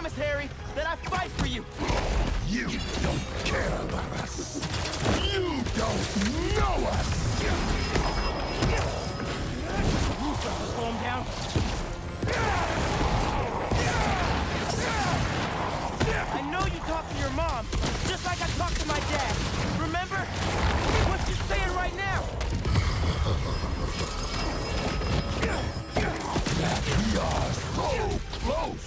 promise, Harry, that I fight for you. You don't care about us. You don't know us. Slow him down. I know you talk to your mom, just like I talked to my dad. Remember? What you saying right now? That we are so close.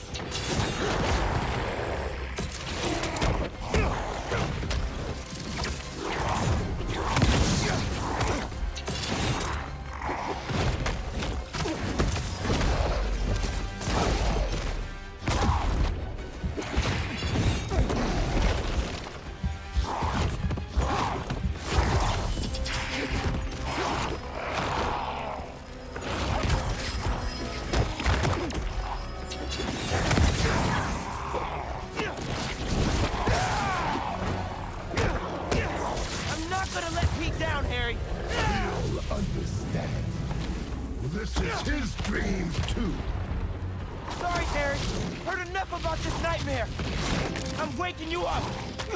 This is his dream, too. Sorry, Harry. Heard enough about this nightmare. I'm waking you up.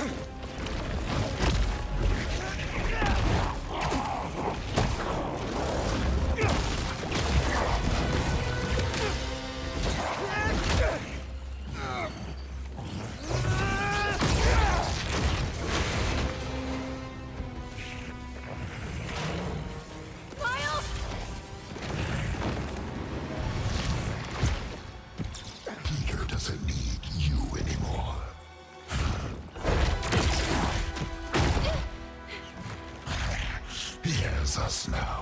Us now.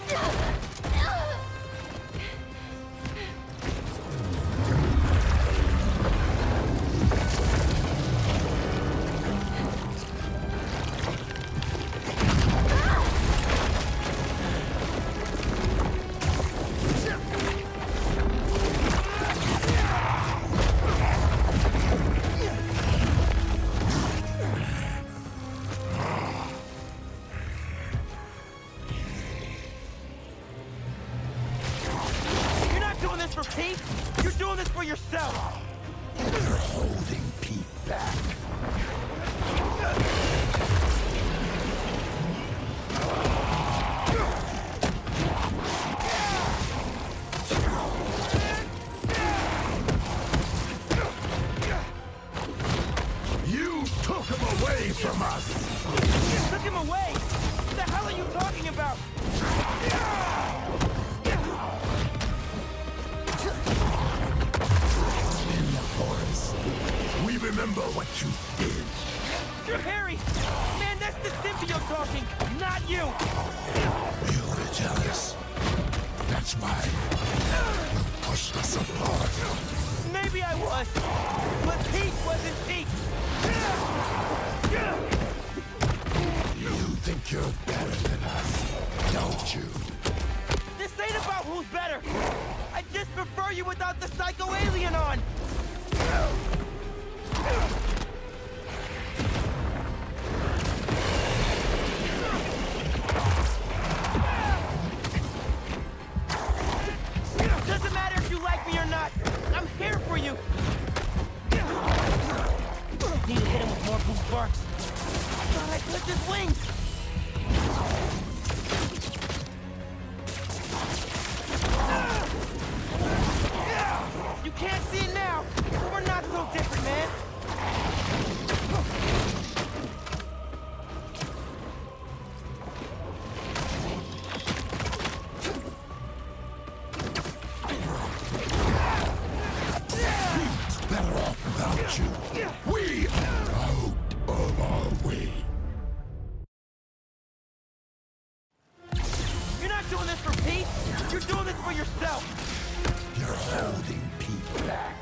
For Pete? You're doing this for yourself! You're holding Pete back. You took him away from us! You took him away? What the hell are you talking about? We remember what you did. You're Harry! Man, that's the symbiote talking, not you! You were jealous. That's why you pushed us apart. Maybe I was, but Pete wasn't Pete! You think you're better than us, don't you? This ain't about who's better! I just prefer you without the psycho alien on! Doesn't matter if you like me or not. I'm here for you. Need to hit him with more boom sparks. Thought I clipped his wings. You can't see it now. We're not so different, man. Better off without you. We are out of our way. You're not doing this for Pete. You're doing this for yourself. You're holding Pete back.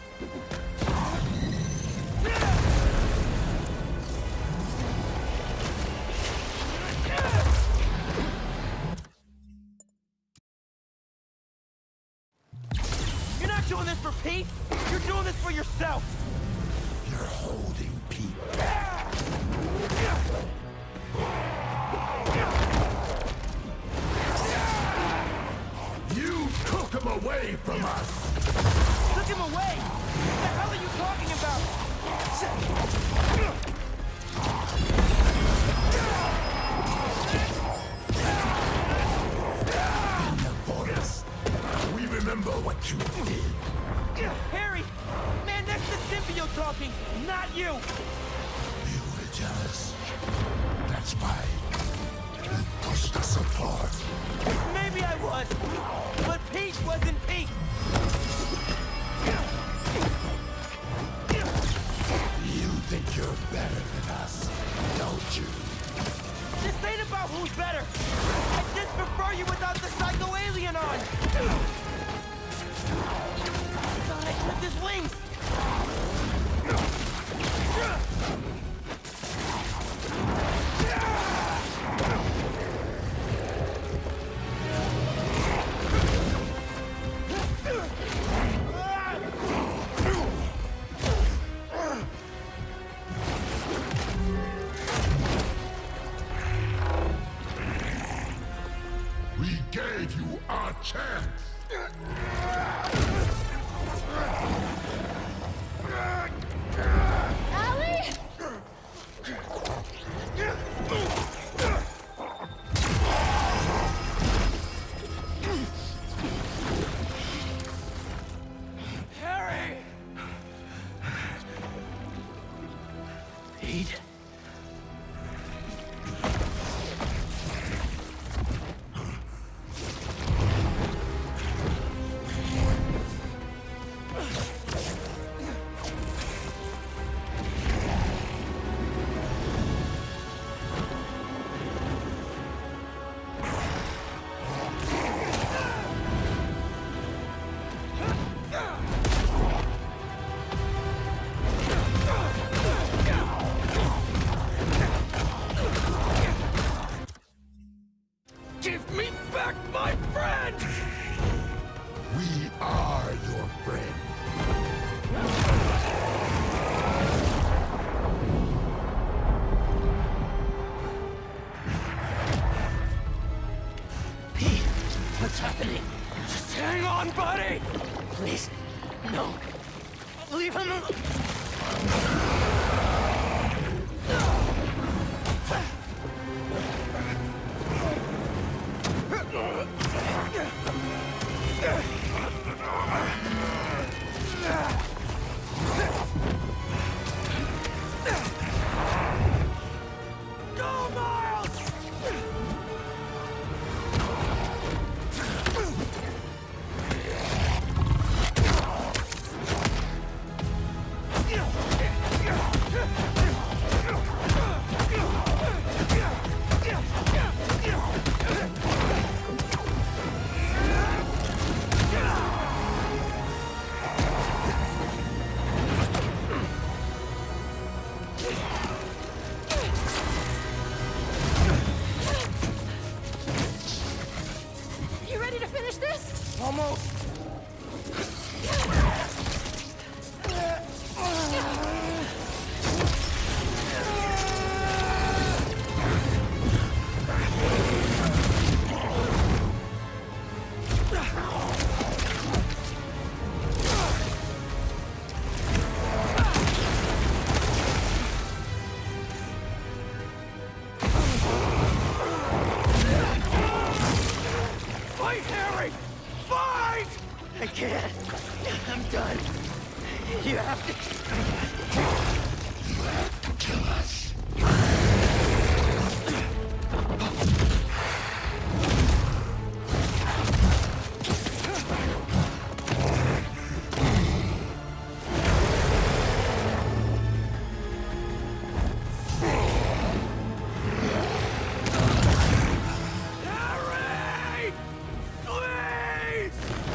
You're not doing this for Pete. You're doing this for yourself. You're holding Pete back. You took him away from us. Took him away? What the hell are you talking talking, not you! You were jealous. That's why you pushed us apart. Maybe I was, but Pete wasn't Pete! You think you're better than us, don't you? This ain't about who's better! I just prefer you without the psycho alien on! I thought I clipped his wings! We gave you our chance. Allie? Harry! Pete? Give me back my friend! We are your friend. Pete, what's happening? Just hang on, buddy! Please, no. Leave him alone. Go, Miles! You ready to finish this? Almost. Fight, Harry! Fight! I can't. I'm done. You have to... Kill us. Harry! Please!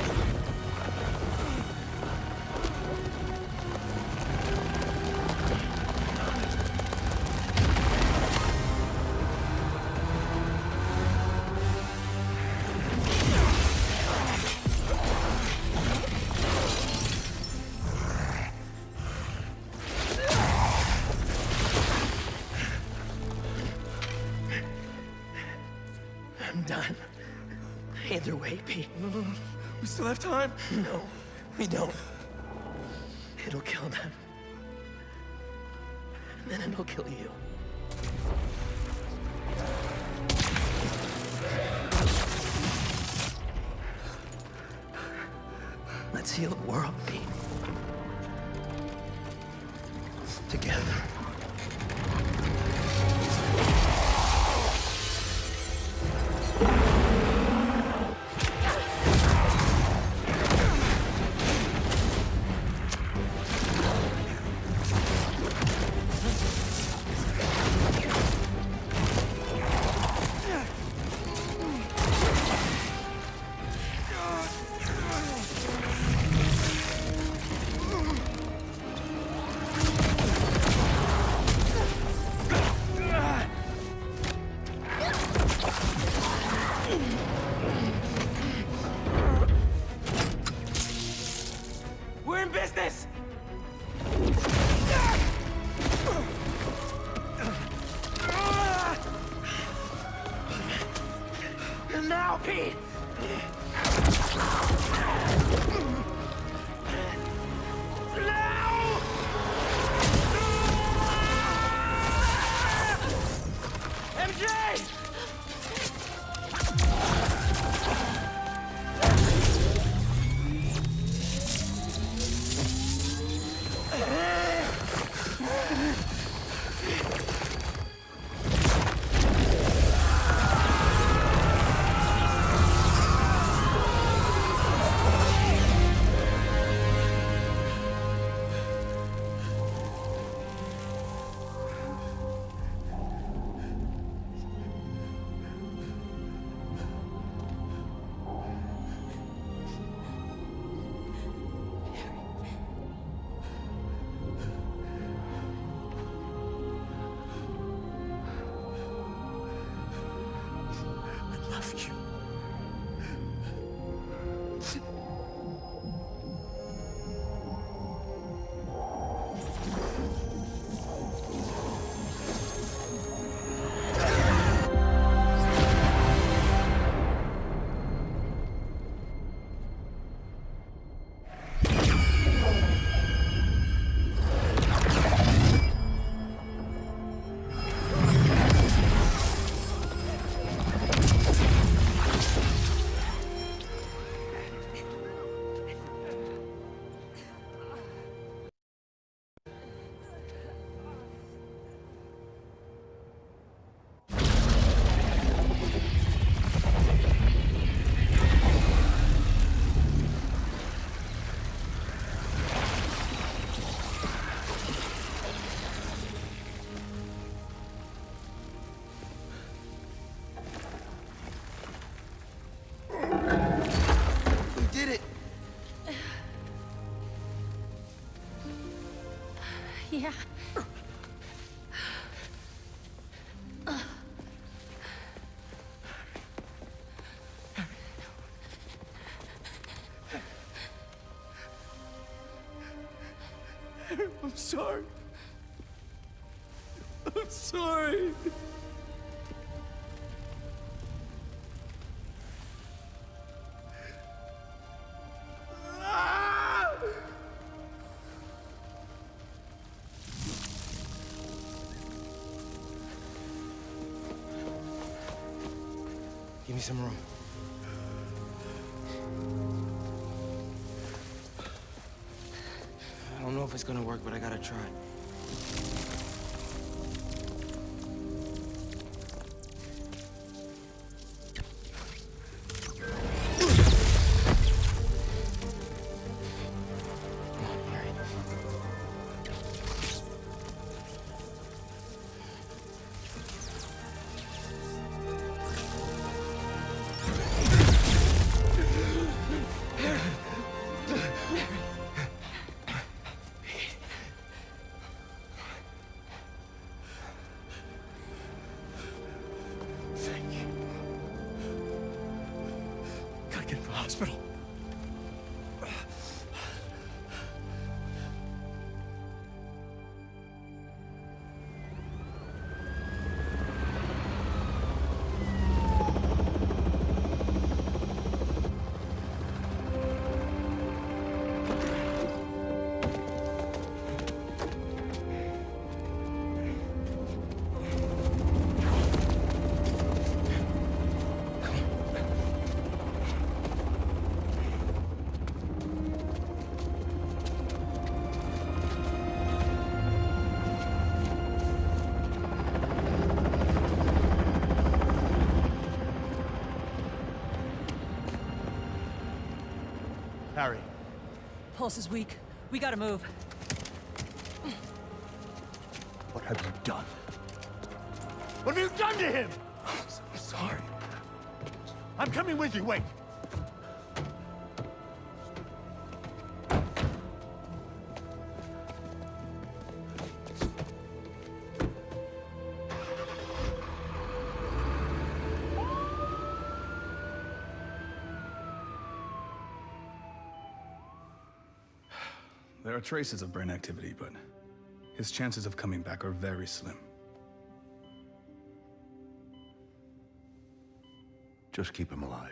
I'm done. Either way, Pete. We still have time? No, we don't. It'll kill them. And then it'll kill you. Let's heal the world, Pete. Together. We're in business! And now, Pete! Now! MJ! Yeah. I'm sorry. I'm sorry. Give me some room. I don't know if it's gonna work, but I gotta try. Get to the hospital. Pulse is weak. We gotta move. What have you done? What have you done to him? I'm sorry. I'm coming with you, wait. There are traces of brain activity, but his chances of coming back are very slim. Just keep him alive.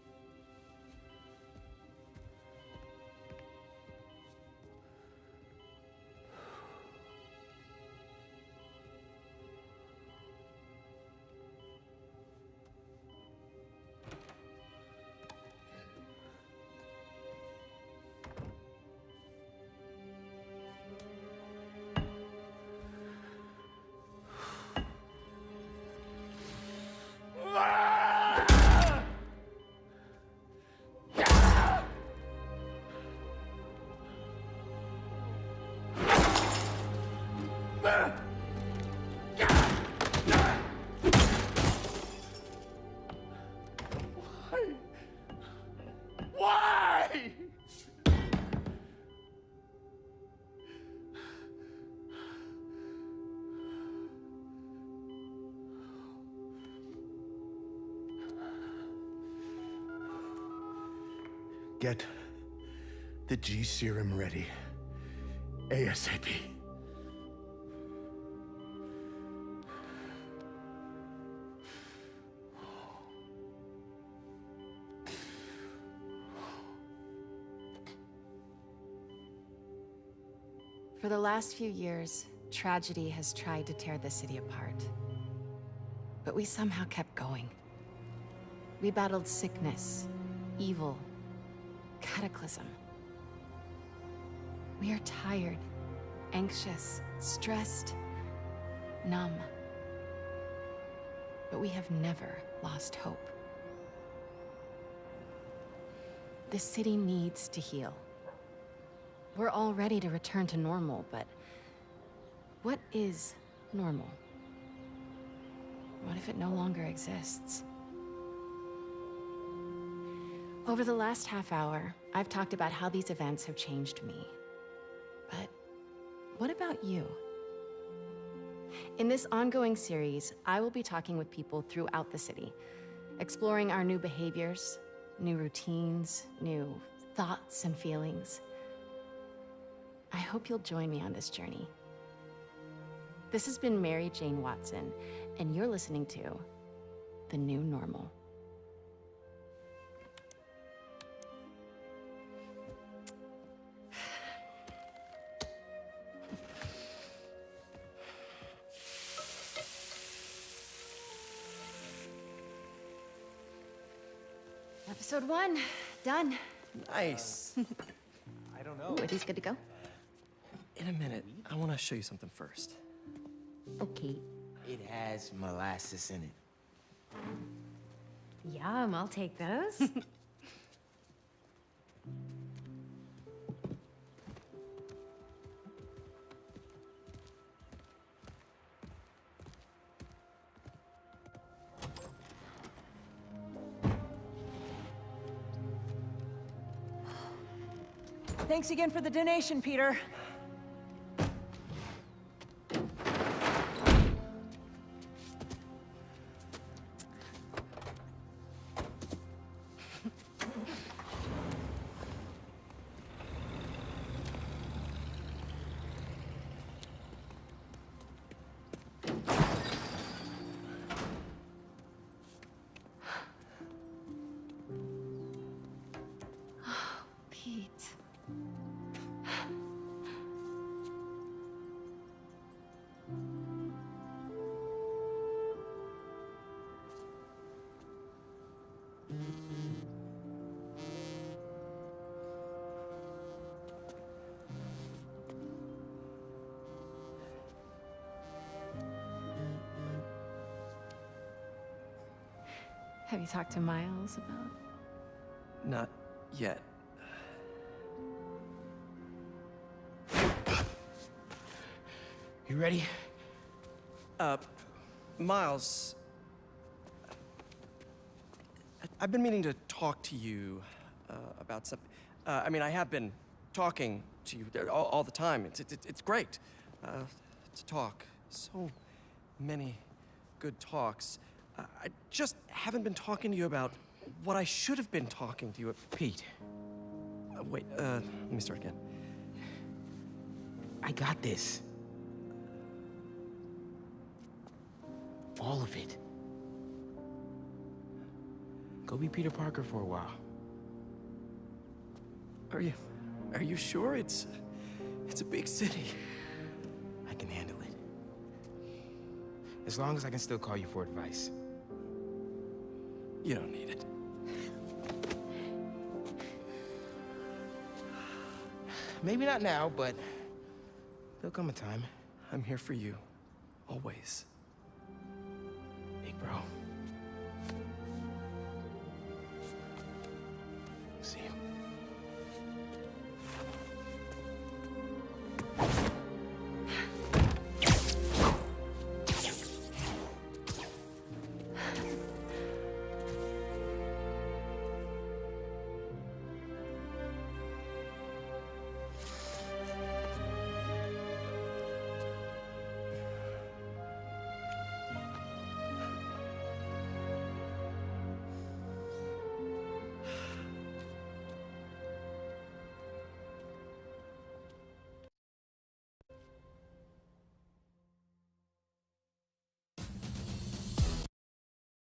Why? Get the G serum ready. ASAP. For the last few years, tragedy has tried to tear the city apart. But we somehow kept going. We battled sickness, evil, cataclysm. We are tired, anxious, stressed, numb. But we have never lost hope. The city needs to heal. We're all ready to return to normal, but what is normal? What if it no longer exists? Over the last half hour, I've talked about how these events have changed me. But what about you? In this ongoing series, I will be talking with people throughout the city, exploring our new behaviors, new routines, new thoughts and feelings. I hope you'll join me on this journey. This has been Mary Jane Watson, and you're listening to The New Normal. Episode 1, done. Nice. I don't know. Ooh, are these good to go? In a minute, I want to show you something first. Okay. It has molasses in it. Yum, I'll take those. Thanks again for the donation, Peter. Pete. Have you talked to Miles about? Not yet. You ready? Miles, I've been meaning to talk to you about something. I mean, I have been talking to you all the time. It's great to talk. So many good talks. I just haven't been talking to you about what I should have been talking to you about. Pete, Wait, let me start again. I got this. All of it. Go be Peter Parker for a while. Are you sure? It's a big city. I can handle it. As long as I can still call you for advice. You don't need it. Maybe not now, but there'll come a time. I'm here for you. Always. Big bro.